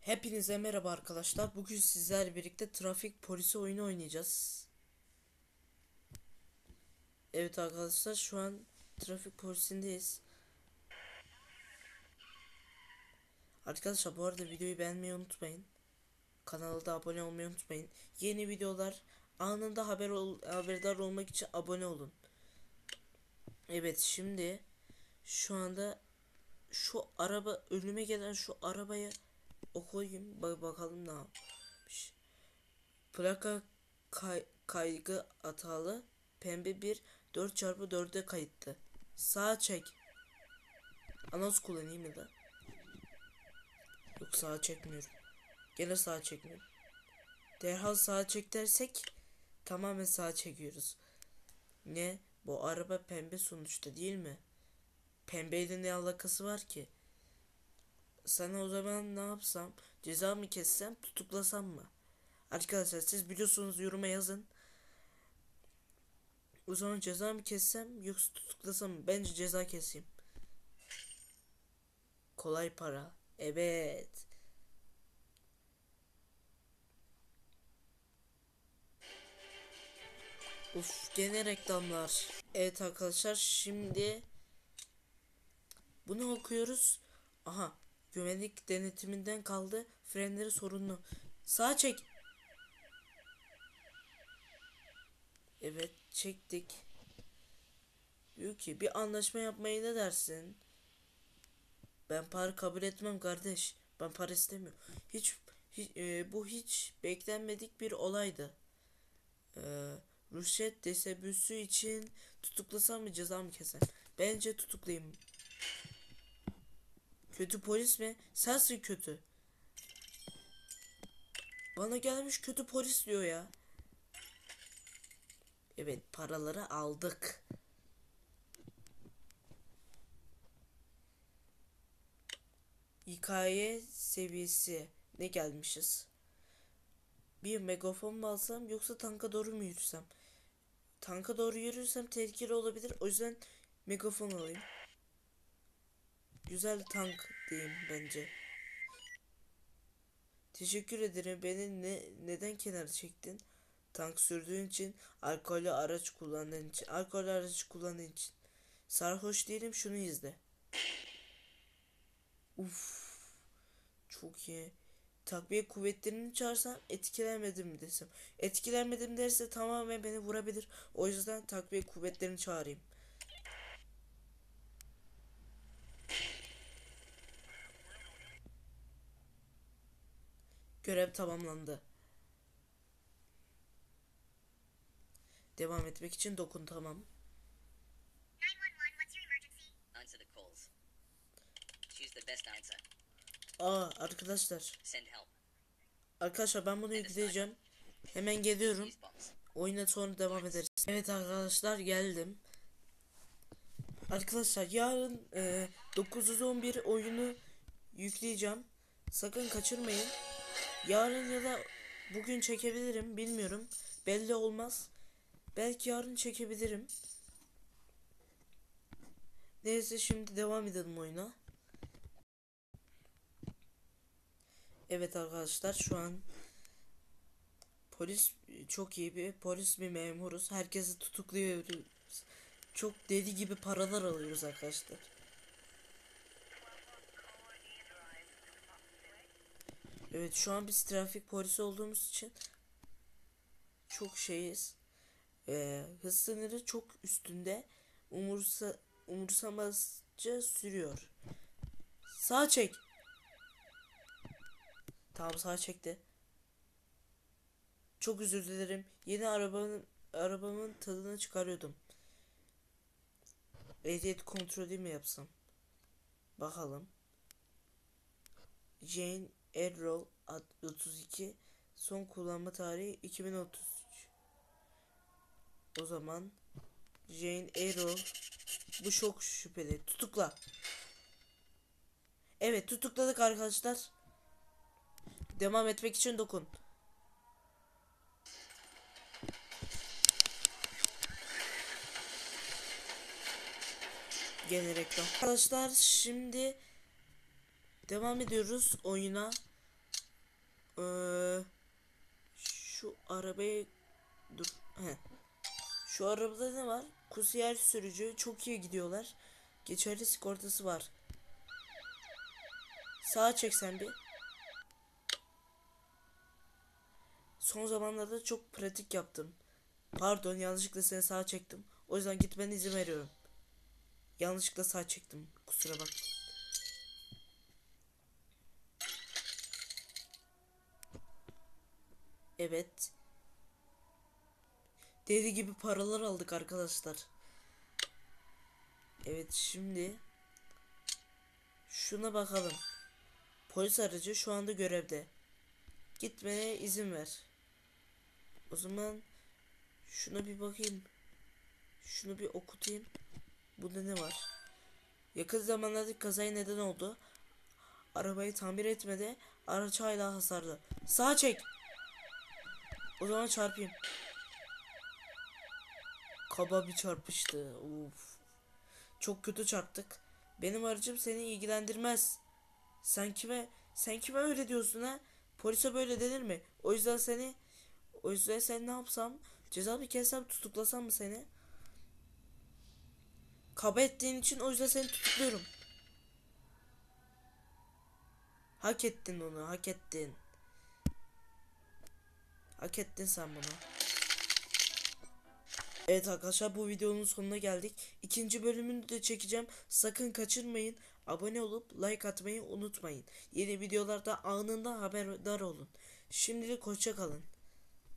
Hepinize merhaba arkadaşlar. Bugün sizlerle birlikte trafik polisi oyunu oynayacağız. Evet arkadaşlar, şu an trafik polisindeyiz. Arkadaşlar bu arada videoyu beğenmeyi unutmayın. Kanala da abone olmayı unutmayın. Yeni videolar anında haberdar olmak için abone olun. Evet, şimdi şu anda şu araba, önüme gelen şu arabaya okuyayım. Bakalım ne yapmış. Plaka kaygı hatalı, pembe bir 4x4'e kayıttı. Sağa çek. Anons kullanayım ya da. Yok, sağa çekmiyorum. Gene sağa çekmiyorum. Derhal sağa çek dersek tamamen sağa çekiyoruz. Ne? Bu araba pembe sonuçta, değil mi? Pembeyle ne alakası var ki? Sana o zaman ne yapsam? Ceza mı kessem, tutuklasam mı? Arkadaşlar siz biliyorsunuz, yoruma yazın. O zaman ceza mı kessem yoksa tutuklasam mı? Bence ceza keseyim. Kolay para. Evet. Uf, gene reklamlar. Evet arkadaşlar, şimdi bunu okuyoruz. Aha, güvenlik denetiminden kaldı. Frenleri sorunlu. Sağa çek. Evet, çektik. Diyor ki bir anlaşma yapmayı ne dersin? Ben para kabul etmem kardeş. Ben para istemiyorum. Bu hiç beklenmedik bir olaydı. E, Rüşvet teşebbüsü için tutuklasam mı, ceza mı keser? Bence tutuklayayım. Kötü polis mi? Sensin kötü. Bana gelmiş kötü polis diyor ya. Evet, paraları aldık. Hikaye seviyesi ne gelmişiz? Bir megafon mu alsam yoksa tanka doğru mu yürüsem? Tanka doğru yürürsem tehlikeli olabilir. O yüzden megafon alayım. Güzel tank diyeyim bence. Teşekkür ederim. Beni neden kenara çektin? Tank sürdüğün için, alkollü araç kullandığın için, alkollü araç kullandığın için. Sarhoş değilim, şunu izle. Uf, çok iyi. Takviye kuvvetlerini çağırsam etkilenmedim mi desem. Etkilenmedim derse tamamen beni vurabilir. O yüzden takviye kuvvetlerini çağırayım. Görev tamamlandı. Devam etmek için dokun, tamam. Aa arkadaşlar. Arkadaşlar ben bunu yükleyeceğim. Hemen geliyorum. Oyuna sonra devam ederiz. Evet arkadaşlar, geldim. Arkadaşlar yarın 911 oyunu yükleyeceğim. Sakın kaçırmayın. Yarın ya da bugün çekebilirim, bilmiyorum. Belli olmaz. Belki yarın çekebilirim. Neyse, şimdi devam edelim oyuna. Evet arkadaşlar, şu an polis, çok iyi bir polis, bir memuruz. Herkesi tutukluyoruz. Çok deli gibi paralar alıyoruz arkadaşlar. Evet, şu an biz trafik polisi olduğumuz için çok şeyiz. Hız sınırı çok üstünde. Umursamazca sürüyor. Sağa çek. Tamam, sağa çekti. Çok özür dilerim. Yeni arabamın tadını çıkarıyordum. Ehliyet kontrolü mi yapsam? Bakalım. Jane Errol 32, son kullanma tarihi 2033. O zaman Jane Errol, bu çok şüpheli. Tutukla. Evet, tutukladık arkadaşlar. Devam etmek için dokun. Gene reklam. Arkadaşlar şimdi devam ediyoruz oyuna. Şu arabayı dur. He. Şu arabada ne var? Kusiyer sürücü, çok iyi gidiyorlar. Geçerli sigortası var. Sağa çeksen bir. Son zamanlarda çok pratik yaptım. Pardon, yanlışlıkla seni sağa çektim. O yüzden gitmene izin veriyorum. Yanlışlıkla sağa çektim. Kusura bak. Evet. Deli gibi paralar aldık arkadaşlar. Evet, şimdi şuna bakalım. Polis aracı şu anda görevde. Gitmeye izin ver. O zaman şuna bir bakayım. Şunu bir okutayım. Burada ne var? Yakın zamanlarda kazaya neden oldu. Arabayı tamir etmedi. Araç hala hasarlı. Sağa çek. O zaman çarpayım. Kaba bir çarpıştı. Uf. Çok kötü çarptık. Benim aracım seni ilgilendirmez. Sen kime öyle diyorsun ha? Polise böyle denir mi? O yüzden sen ne yapsam? Ceza bir kessem, tutuklasam mı seni? Kaba ettiğin için o yüzden seni tutukluyorum. Hak ettin onu, hak ettin. Hak ettin sen bunu. Evet arkadaşlar, bu videonun sonuna geldik. İkinci bölümünü de çekeceğim. Sakın kaçırmayın. Abone olup like atmayı unutmayın. Yeni videolarda anında haberdar olun. Şimdilik hoşça kalın.